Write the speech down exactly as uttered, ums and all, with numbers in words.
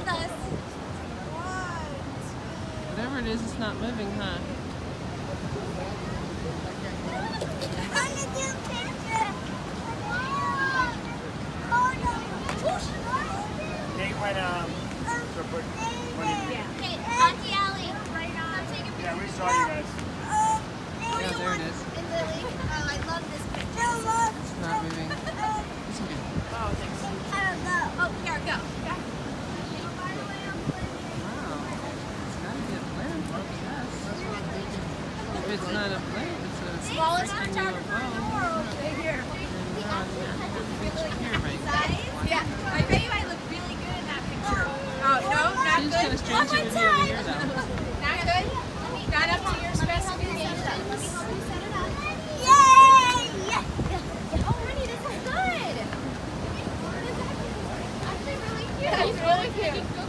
with us. Whatever it is, it's not moving, huh? Take my um. So put money in here. Okay, Auntie Allie, come take a picture. Yeah, we saw you guys. Yeah, there it is. In the lake. Oh, I love this picture. It's not moving. It's okay. Oh, thanks. I don't know. Oh, here, go. Wow. It's got to be a plane, yes. If it's not a plane, it's a Smallest freaking photographer in the world. Right here. And, uh, picture here, right? Yeah, I bet you I look really good in that picture. Oh, no, not She's good. kind of strange to be over here, though. Not good? Not up to your specifications. Let me help you set it up. Yay! Oh, honey, this is good. This is actually really cute. It's really cute.